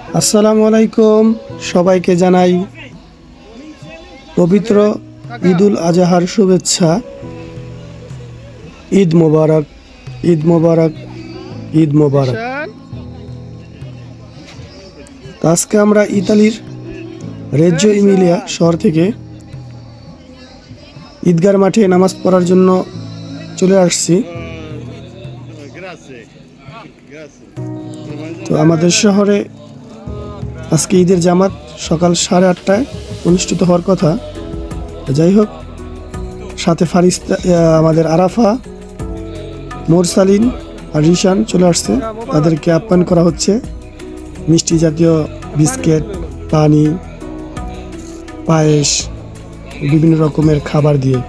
আসসালামু আলাইকুম, সবাইকে জানাই পবিত্র ঈদুল আজহার শুভেচ্ছা। ঈদ মোবারক, ঈদ মোবারক, ঈদ মোবারক। আজকে আমরা ইতালির রেজ্জো ইমিলিয়া শহর থেকে ঈদগার মাঠে নামাজ পড়ার জন্য চলে আসছি। তো আমাদের শহরে আজকে ঈদের জামাত সকাল 8:30টায় অনুষ্ঠিত হওয়ার কথা। যাই হোক, সাথে ফারিস্তা, আমাদের আরাফা, মোরসালিন আর রিশান চলে আসছে। তাদেরকে আপ্যায়ন করা হচ্ছে মিষ্টি জাতীয় বিস্কিট, পানি, পায়েস, বিভিন্ন রকমের খাবার দিয়ে।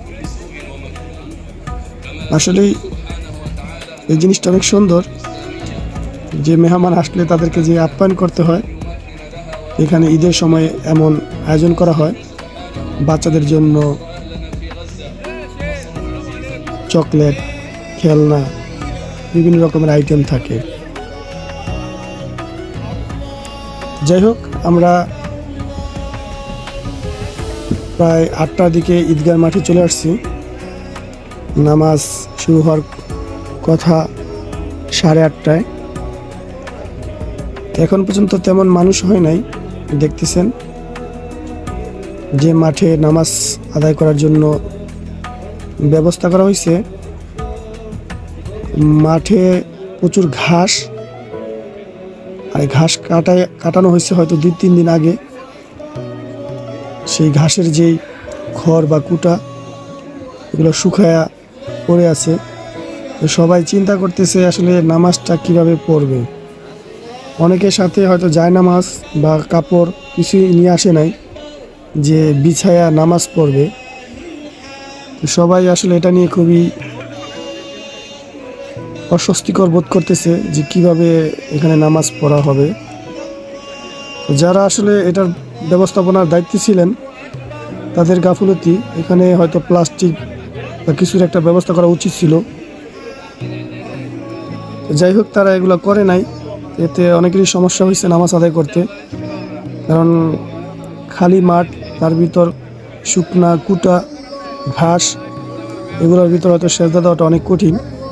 আসলেই এই জিনিসটা অনেক সুন্দর যে মেহমান আসলে তাদেরকে যে আপ্যায়ন করতে হয়। এখানে ঈদের সময় এমন আয়োজন করা হয়, বাচ্চাদের জন্য চকলেট, খেলনা, বিভিন্ন রকমের আইটেম থাকে। যাই হোক, আমরা প্রায় 8টার দিকে ঈদগাহ মাঠে চলে আসছি। নামাজ শুরু হওয়ার কথা 8:30টায়। এখন পর্যন্ত তেমন মানুষ হয় নাই। দেখতেছেন যে মাঠে নামাজ আদায় করার জন্য ব্যবস্থা করা হয়েছে। মাঠে প্রচুর ঘাস, আর ঘাস কাটানো হয়েছে হয়তো 2-3 দিন আগে। সেই ঘাসের যেই খড় বা কুটা, এগুলো শুকায়া পড়ে আছে। তো সবাই চিন্তা করতেছে আসলে নামাজটা কিভাবে পড়বে। অনেকের সাথে হয়তো জায়নামাজ বা কাপড় কিছুই নিয়ে আসে নাই যে বিছায়া নামাজ পড়বে। তো সবাই আসলে এটা নিয়ে খুবই অস্বস্তিকর বোধ করতেছে যে কিভাবে এখানে নামাজ পড়া হবে। যারা আসলে এটার ব্যবস্থাপনার দায়িত্বে ছিলেন, তাদের গাফুলতি। এখানে হয়তো প্লাস্টিক বা কিছুর একটা ব্যবস্থা করা উচিত ছিল। যাই হোক, তারা এগুলো করে নাই। এতে অনেকেরই সমস্যা হয়েছে নামাজ আদায় করতে, কারণ খালি মাঠ, তার ভিতর শুকনা কুটা ঘাস, এগুলোর ভিতর হয়তো সেজদা দেওয়াটা অনেক কঠিন।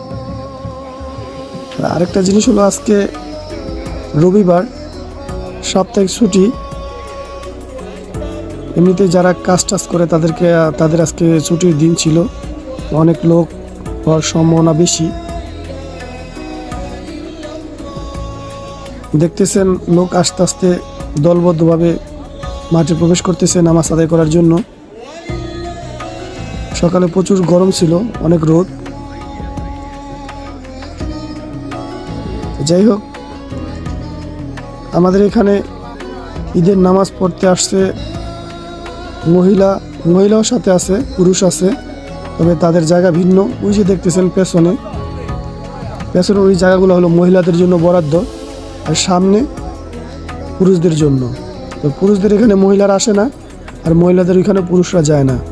আরেকটা জিনিস হলো, আজকে রবিবার, সাপ্তাহিক ছুটি। এমনিতে যারা কাজ করে তাদের আজকে ছুটির দিন ছিল। অনেক লোক হওয়ার সম্ভাবনা বেশি। দেখতেছেন লোক আস্তে আস্তে দলবদ্ধভাবে মাঠে প্রবেশ করতেছে নামাজ আদায় করার জন্য। সকালে প্রচুর গরম ছিল, অনেক রোদ। যাই হোক, আমাদের এখানে ঈদের নামাজ পড়তে আসছে মহিলাও সাথে আছে, পুরুষ আছে, তবে তাদের জায়গা ভিন্ন। ওই যে দেখতেছেন পেছনে ওই জায়গাগুলো হলো মহিলাদের জন্য বরাদ্দ, আর সামনে পুরুষদের জন্য। তো পুরুষদের এখানে মহিলারা আসে না, আর মহিলাদের ওইখানে পুরুষরা যায় না।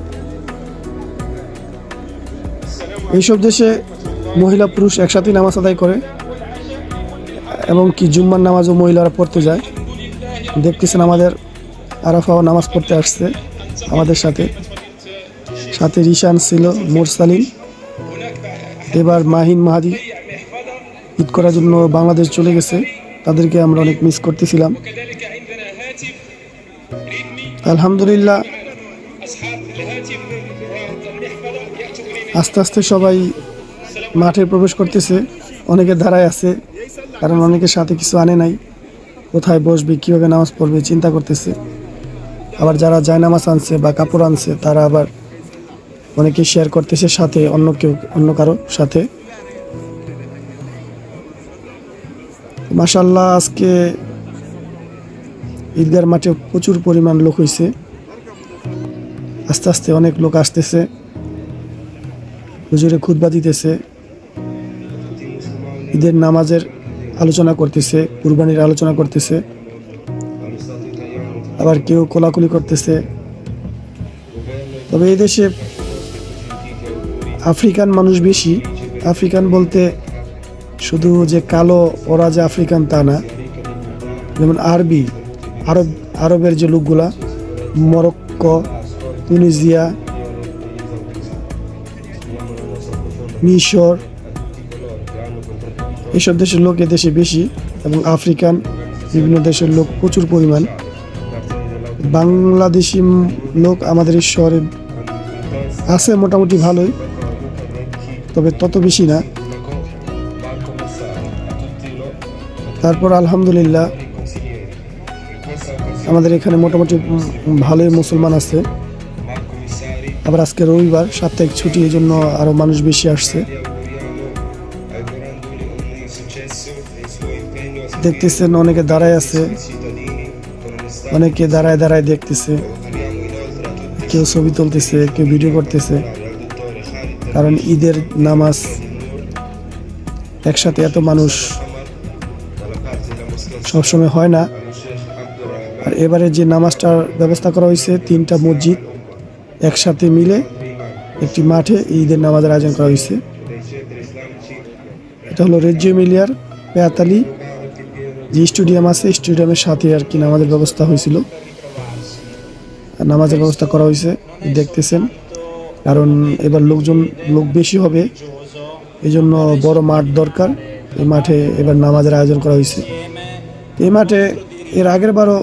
এইসব দেশে মহিলা পুরুষ একসাথেই নামাজ আদায় করে, এবং কি জুম্মার নামাজও মহিলারা পড়তে যায়। দেখতেছেন আমাদের আরাফাও নামাজ পড়তে আসছে আমাদের সাথে। সাথে রিশান ছিল, মোরসালিন। এবার মাহিন মাহাদি ঈদ করার জন্য বাংলাদেশ চলে গেছে। তাদেরকে আমরা অনেক মিস করতেছিলাম। আলহামদুলিল্লাহ, আস্তে আস্তে সবাই মাঠে প্রবেশ করতেছে। অনেকে দাঁড়ায় আছে, কারণ অনেকের সাথে কিছু আনে নাই। কোথায় বসবে, কীভাবে নামাজ পড়বে চিন্তা করতেছে। আবার যারা জায়নামাজ আনছে বা কাপড় আনছে, তারা আবার অনেকে শেয়ার করতেছে সাথে অন্য কারো সাথে। মাশাআল্লাহ, আজকে ঈদগার মাঠে প্রচুর পরিমাণ লোক হয়েছে। আস্তে আস্তে অনেক লোক আসতেছে, হুজুরে খুতবা দিতেছে, ঈদের নামাজের আলোচনা করতেছে, কুরবানির আলোচনা করতেছে, আবার কেউ কোলাকুলি করতেছে। তবে এই দেশে আফ্রিকান মানুষ বেশি। আফ্রিকান বলতে শুধু যে কালো ওরা যে আফ্রিকান তা না, যেমন আরবের যে লোকগুলা, মরক্কো, তুনিজিয়া, মিশর, এসব দেশের লোক এদেশে বেশি, এবং আফ্রিকান বিভিন্ন দেশের লোক প্রচুর পরিমাণ। বাংলাদেশি লোক আমাদের এই শহরে আছে মোটামুটি ভালোই, তবে তত বেশি না। তারপর আলহামদুলিল্লাহ আমাদের এখানে মোটামুটি ভালোই মুসলমান আছে। আবার আজকে রবিবার, সাপ্তাহিক ছুটি, এই জন্য আরও মানুষ বেশি আসছে। দেখতেছেন অনেকে দাঁড়ায় আছে, অনেকে দাঁড়ায় দাঁড়ায় দেখতেছে, কেউ ছবি তুলতেছে, কেউ ভিডিও করতেছে। কারণ ঈদের নামাজ একসাথে এত মানুষ সবসময় হয় না। আর এবারে যে নামাজটার ব্যবস্থা করা হয়েছে, 3টা মসজিদ একসাথে মিলে একটি মাঠে ঈদের নামাজের আয়োজন করা হয়েছে। এটা হলো রেজিও এমিলিয়ার পেয়াতালি যে স্টেডিয়াম আছে, স্টেডিয়ামের সাথে আর কি নামাজের ব্যবস্থা হয়েছিল, নামাজের ব্যবস্থা করা হয়েছে দেখতেছেন। কারণ এবার লোক বেশি হবে, এই জন্য বড় মাঠ দরকার। এই মাঠে এবার নামাজের আয়োজন করা হয়েছে। এই মাঠে এর আগের বারও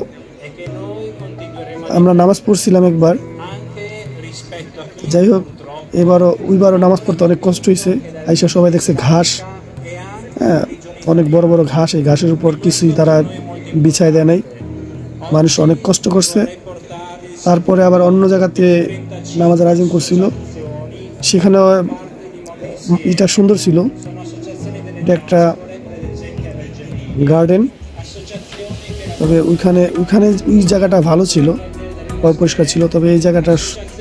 আমরা নামাজ পড়ছিলাম একবার। যাই হোক, ওইবারও নামাজ পড়তে অনেক কষ্ট হয়েছে। আইসা সবাই দেখছে ঘাস, হ্যাঁ, অনেক বড় বড় ঘাস। এই ঘাসের উপর কিছুই তারা বিছায় দেয় নাই, মানুষ অনেক কষ্ট করছে। তারপরে আবার অন্য জায়গাতে নামাজের আয়োজন করছিল, সেখানে এটা সুন্দর ছিল। এটা একটা গার্ডেন, তবে ওইখানে ওই জায়গাটা ভালো ছিল, পরিষ্কার ছিল। তবে এই জায়গাটা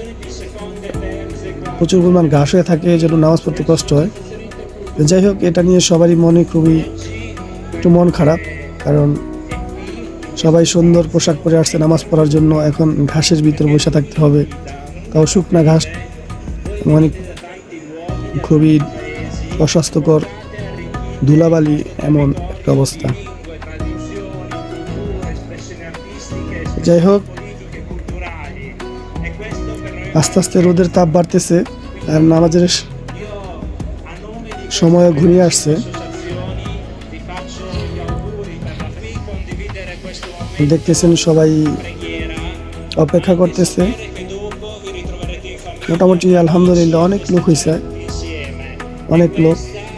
প্রচুর পরিমাণ ঘাস হয়ে থাকে, এই জন্য নামাজ পড়তে কষ্ট হয়। যাই হোক, এটা নিয়ে সবারই মনে খুবই একটু মন খারাপ, কারণ সবাই সুন্দর পোশাক পরে আসছে নামাজ পড়ার জন্য, এখন ঘাসের ভিতর বসে থাকতে হবে, তাও শুকনা ঘাস, মানে খুবই অস্বাস্থ্যকর, ধুলাবালি, এমন একটা অবস্থা। যাই হোক, আস্তে আস্তে রোদের তাপ বাড়তেছে আর নামাজের সময় ঘনিয়ে আসছে। দেখতেছেন সবাই অপেক্ষা করতেছে। মোটামুটি আলহামদুলিল্লাহ অনেক লোক হয়েছে, অনেক লোক।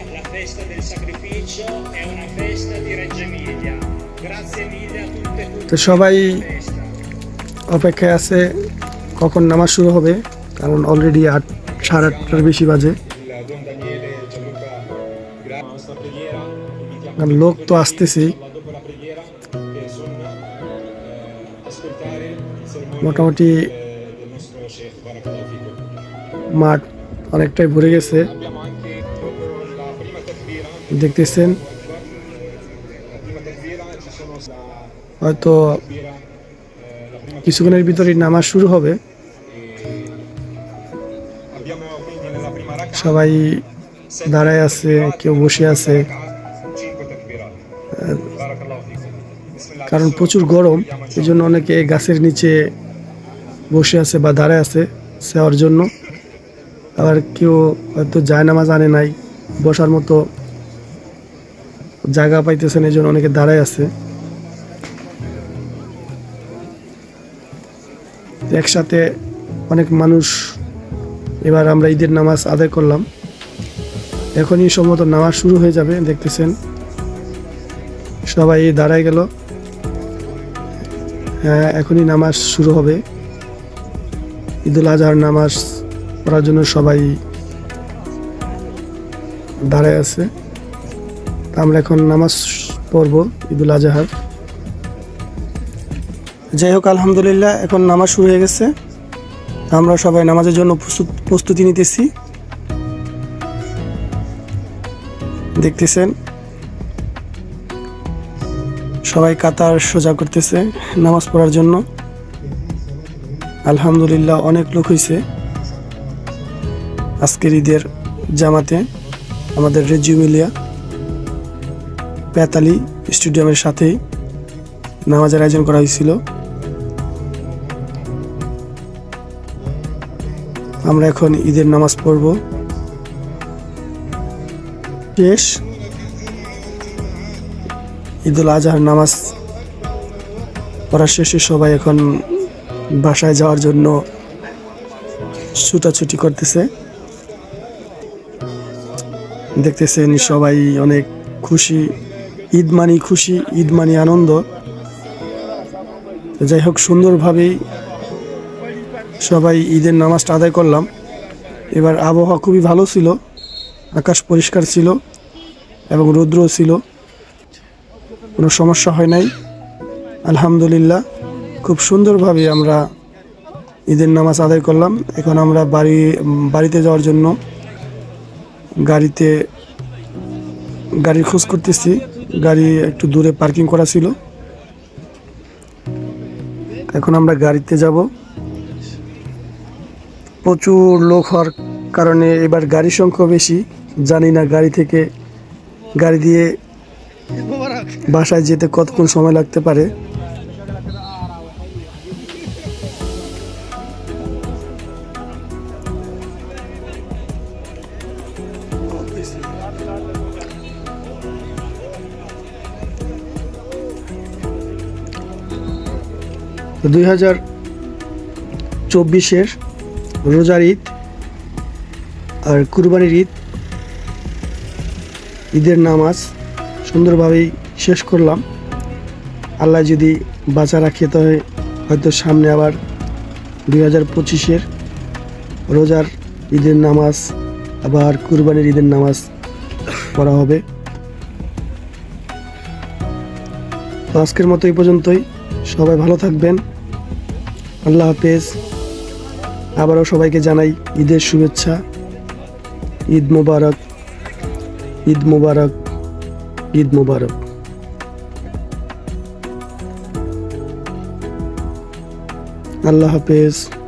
তো সবাই অপেক্ষায় আছে কখন নামাজ শুরু হবে, কারণ অলরেডি 8:30টার বেশি বাজে। লোক তো আসতেছেই, মোটামুটি মাঠ অনেকটাই ভরে গেছে দেখতেছেন। হয়তো কিছুক্ষণের ভিতরে নামাজ শুরু হবে। সবাই দাঁড়ায় আছে, কেউ বসে আছে, কারণ প্রচুর গরম, এই জন্য অনেকে গাছের নিচে বসে আছে বা দাঁড়ায় আছে সেওয়ার জন্য। আবার কেউ হয়তো জায়নামাজ আনে নাই, বসার মতো জায়গা পাইতেছেন, এই জন্য অনেকে দাঁড়ায় আছে। একসাথে অনেক মানুষ। এবার আমরা ঈদের নামাজ আদায় করলাম, এখনই সম্ভবত নামাজ শুরু হয়ে যাবে। দেখতেছেন সবাই দাঁড়ায় গেল, হ্যাঁ এখনই নামাজ শুরু হবে। ঈদুল আজহার নামাজ পড়ার জন্য সবাই দাঁড়ায় আছে। আমরা এখন নামাজ পড়ব ঈদুল আজহার। যাই হোক, আলহামদুলিল্লাহ এখন নামাজ শুরু হয়ে গেছে। আমরা সবাই নামাজের জন্য প্রস্তুতি নিতেছি। দেখতেছেন সবাই কাতার সোজা করতেছে নামাজ পড়ার জন্য। আলহামদুলিল্লাহ অনেক লোক হয়েছে আজকের ঈদের জামাতে। আমাদের রেজিও এমিলিয়া পেয়াতালি স্টেডিয়ামের সাথেই নামাজের আয়োজন করা হয়েছিল। আমরা এখন ঈদের নামাজ পড়ব। শেষ ঈদুল আজহার নামাজ পড়া শেষে সবাই এখন বাসায় যাওয়ার জন্য ছুটাছুটি করতেছে। দেখতেছেন সবাই অনেক খুশি, ঈদ মানি খুশি, ঈদ মানি আনন্দ। যাই হোক, সুন্দরভাবেই সবাই ঈদের নামাজটা আদায় করলাম। এবার আবহাওয়া খুবই ভালো ছিল, আকাশ পরিষ্কার ছিল এবং রৌদ্রও ছিল, কোনো সমস্যা হয় নাই। আলহামদুলিল্লাহ, খুব সুন্দরভাবে আমরা ঈদের নামাজ আদায় করলাম। এখন আমরা বাড়িতে যাওয়ার জন্য গাড়ির খোঁজ করতেছি। গাড়ি একটু দূরে পার্কিং করা ছিল, এখন আমরা গাড়িতে যাব। প্রচুর লোক হওয়ার কারণে এবার গাড়ির সংখ্যা বেশি। জানি না গাড়ি দিয়ে বাসায় যেতে কতক্ষণ সময় লাগতে পারে। তো 2024-এর রোজার ঈদ আর কুরবানির ঈদের নামাজ সুন্দরভাবেই শেষ করলাম। আল্লাহ যদি বাঁচা রাখে তবে হয়তো সামনে আবার 2025-এর রোজার ঈদের নামাজ আবার কুরবানির ঈদের নামাজ পড়া হবে। তো আজকের মতো এই পর্যন্তই। সবাই ভালো থাকবেন। আল্লাহ হাফেজ। আবারও সবাইকে জানাই ঈদের শুভেচ্ছা। ঈদ মোবারক, ঈদ মোবারক, ঈদ মোবারক। আল্লাহ হাফেজ।